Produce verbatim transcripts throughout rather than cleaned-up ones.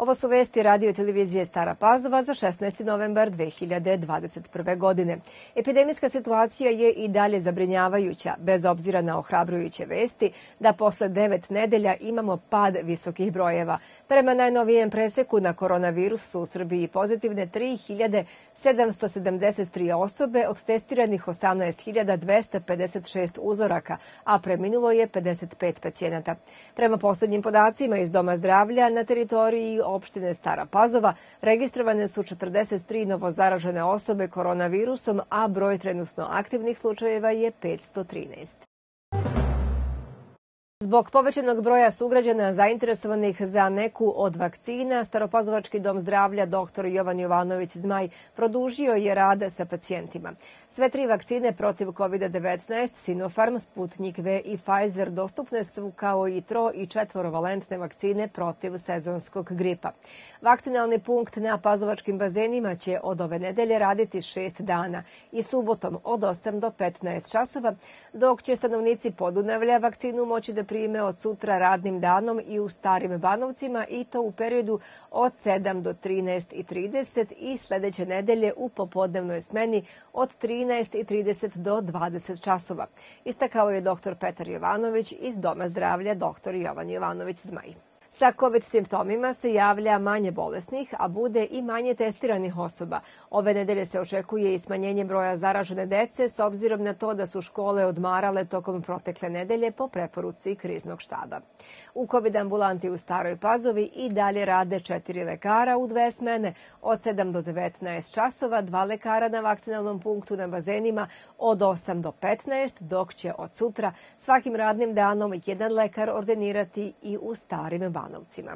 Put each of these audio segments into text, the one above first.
Ovo su vesti radio i televizije Stara Pazova za šesnaesti novembar dve hiljade dvadeset prve. godine. Epidemijska situacija je i dalje zabrinjavajuća, bez obzira na ohrabrujuće vesti da posle devet nedelja imamo pad visokih brojeva. Prema najnovijem preseku na koronavirus su u Srbiji pozitivne tri hiljade sedamsto sedamdeset tri osobe od testiranih osamnaest hiljada dvesta pedeset šest uzoraka, a preminulo je pedeset pet pacijenata. Prema poslednjim podacima iz Doma zdravlja na teritoriji opštine Stara Pazova registrovane su četrdeset tri novozaražene osobe koronavirusom, a broj trenutno aktivnih slučajeva je petsto trinaest. Zbog povećanog broja sugrađana zainteresovanih za neku od vakcina, Staropazovački dom zdravlja doktor Jovan Jovanović Zmaj produžio je rad sa pacijentima. Sve tri vakcine protiv kovida devetnaest, Sinopharm, Sputnik V i Pfizer dostupne su kao i tro- i četvorovalentne vakcine protiv sezonskog gripa. Vakcinalni punkt na pazovačkim bazenima će od ove nedelje raditi šest dana i subotom od osam do petnaest časova, dok će stanovnici Podunavlja vakcinu moći da prime od sutra radnim danom i u Starim Banovcima, i to u periodu od sedam do trinaest i trideset i sledeće nedelje u popodnevnoj smeni od trinaest i trideset do dvadeset časova. Istakao je doktor Petar Jovanović iz Doma zdravlja doktor Jovan Jovanović Zmaj. Sa COVID simptomima se javlja manje bolesnih, a bude i manje testiranih osoba. Ove nedelje se očekuje i smanjenje broja zaražene dece s obzirom na to da su škole odmarale tokom protekle nedelje po preporuci kriznog štaba. U COVID ambulanti u Staroj Pazovi i dalje rade četiri lekara u dve smene od sedam do devetnaest časova, dva lekara na vakcinalnom punktu na bazenima od osam do petnaest, dok će od sutra svakim radnim danom jedan lekar ordinirati i u Starim Banovcima.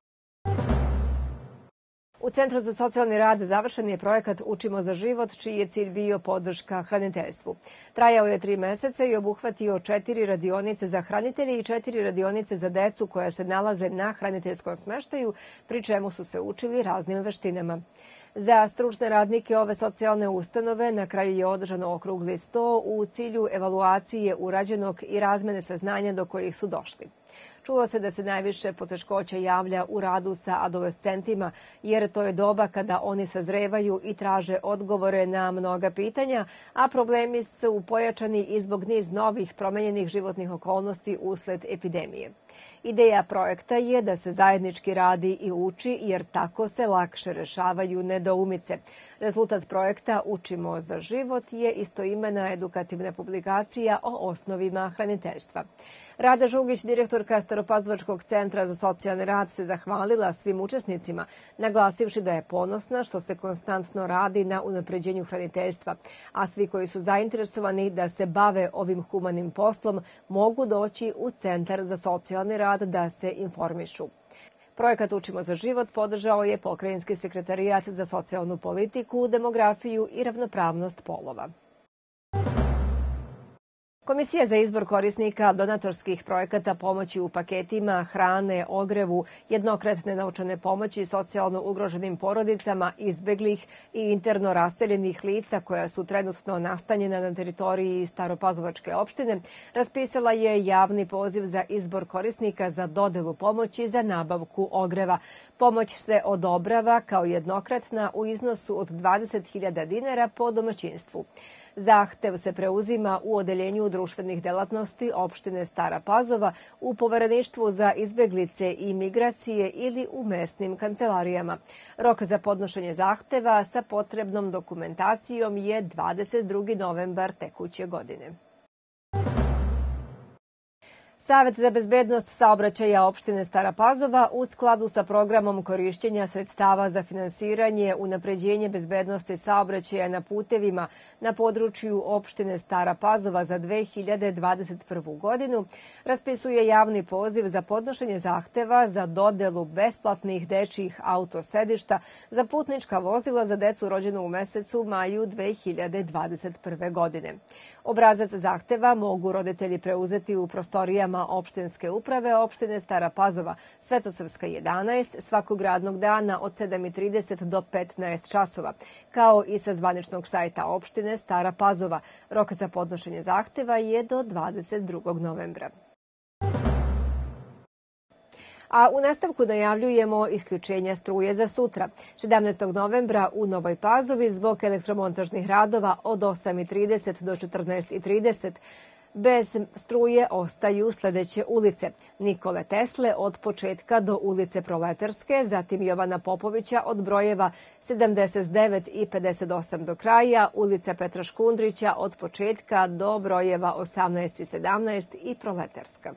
U Centru za socijalni rad završen je projekat Učimo za život, čiji je cilj bio podrška hraniteljstvu. Trajao je tri meseca i obuhvatio četiri radionice za hranitelje i četiri radionice za decu koja se nalaze na hraniteljskom smeštaju, pri čemu su se učili raznim veštinama. Za stručne radnike ove socijalne ustanove na kraju je održan okrugli sto u cilju evaluacije urađenog i razmene saznanja do kojih su došli. Čulo se da se najviše poteškoća javlja u radu sa adolescentima, jer to je doba kada oni sazrevaju i traže odgovore na mnoga pitanja, a problemi su pojačani i zbog niz novih promenjenih životnih okolnosti usled epidemije. Ideja projekta je da se zajednički radi i uči, jer tako se lakše rešavaju nedoumice. Rezultat projekta Učimo za život je istoimena edukativna publikacija o osnovima hraniteljstva. Rada Žugić, direktorka Staropazovačkog centra za socijalni rad, se zahvalila svim učesnicima, naglasivši da je ponosna što se konstantno radi na unapređenju hraniteljstva, a svi koji su zainteresovani da se bave ovim humanim poslom mogu doći u Centar za socijalni rad da se informišu. Projekat Učimo za život podržao je Pokrajinski sekretarijat za socijalnu politiku, demografiju i ravnopravnost polova. Komisija za izbor korisnika donatorskih projekata pomoći u paketima, hrane, ogrevu, jednokratne novčane pomoći socijalno ugroženim porodicama izbeglih i interno raseljenih lica koja su trenutno nastanjena na teritoriji Staropazovačke opštine raspisala je javni poziv za izbor korisnika za dodelu pomoći za nabavku ogreva. Pomoć se odobrava kao jednokratna u iznosu od dvadeset hiljada dinara po domaćinstvu. Zahtev se preuzima u Odeljenju društvenih delatnosti opštine Stara Pazova, u Povereništvu za izbeglice i migracije ili u mesnim kancelarijama. Rok za podnošenje zahteva sa potrebnom dokumentacijom je dvadeset drugi novembar tekuće godine. Savet za bezbednost saobraćaja opštine Stara Pazova u skladu sa programom korišćenja sredstava za finansiranje unapređenje bezbednosti saobraćaja na putevima na području opštine Stara Pazova za dve hiljade dvadeset prvu. godinu raspisuje javni poziv za podnošenje zahteva za dodelu besplatnih dečijih autosedišta za putnička vozila za decu rođenu u mesecu maju dve hiljade dvadeset prve. godine. Obrazac zahteva mogu roditelji preuzeti u prostorijama opštinske uprave opštine Stara Pazova, Svetosavska jedanaest, svakog radnog dana od sedam i trideset do petnaest časova, kao i sa zvaničnog sajta opštine Stara Pazova. Rok za podnošenje zahteva je do dvadeset drugog novembra. A u nastavku najavljujemo isključenja struje za sutra. sedamnaestog novembra u Novoj Pazovi zbog elektromontažnih radova od osam i trideset do četrnaest i trideset. Bez struje ostaju sledeće ulice: Nikole Tesle od početka do ulice Proleterske, zatim Jovana Popovića od brojeva sedamdeset devet i pedeset osam do kraja, ulica Petra Škundrića od početka do brojeva osamnaest i sedamnaest i Proleterska.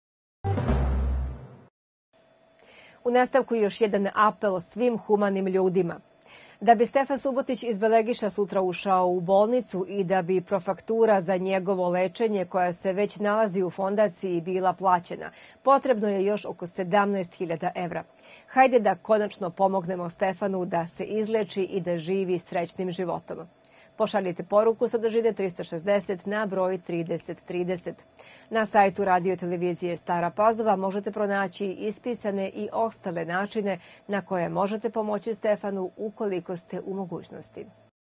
U nastavku još jedan apel svim humanim ljudima. Da bi Stefan Subotić iz Belegiša sutra ušao u bolnicu i da bi profaktura za njegovo lečenje, koja se već nalazi u fondaciji, bila plaćena, potrebno je još oko sedamnaest hiljada evra. Hajde da konačno pomognemo Stefanu da se izleči i da živi srećnim životom. Pošaljite poruku sadržine trista šezdeset na broj trideset trideset. Na sajtu radio televizije Stara Pazova možete pronaći ispisane i ostale načine na koje možete pomoći Stefanu ukoliko ste u mogućnosti.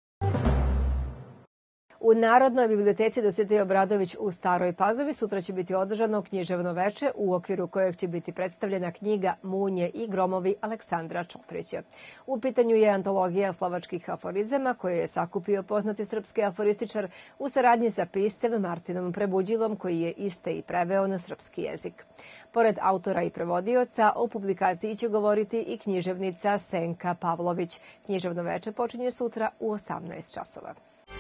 U Narodnoj biblioteci Dositej Obradović u Staroj Pazovi sutra će biti održano književno veče u okviru kojeg će biti predstavljena knjiga Munje i gromovi Aleksandra Čotrića. U pitanju je antologija slovačkih aforizama koje je sakupio poznati srpski aforističar u saradnji sa piscem Martinom Prebuđilom, koji je iste i preveo na srpski jezik. Pored autora i prevodioca, o publikaciji će govoriti i književnica Senka Pavlović. Književno veče počinje sutra u osamnaest časova.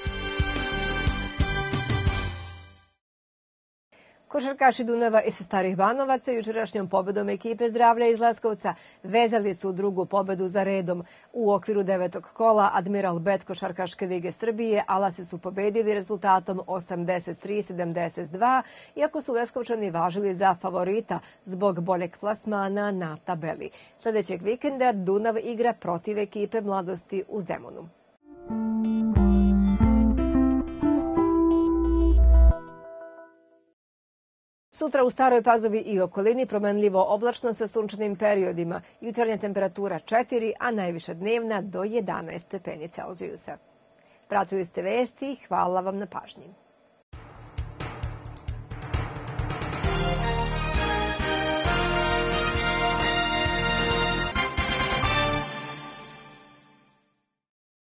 Košarkaši Dunava iz Starih Banovaca jučerašnjom pobedom ekipe Zdravlja iz Leskovca vezali su drugu pobedu za redom. U okviru devetog kola Admiral Bet Košarkaške lige Srbije Alasi su pobedili rezultatom osamdeset tri sedamdeset dva, iako su Leskovčani važili za favorita zbog boljeg plasmana na tabeli. Sledećeg vikenda Dunav igra protiv ekipe Mladosti u Zemunu. Sutra u Staroj Pazovi i okolini promenljivo oblačno sa sunčanim periodima. Jutarnja temperatura četiri, a najviša dnevna do jedanaest stepeni Celzijusa. Pratili ste vesti, hvala vam na pažnji.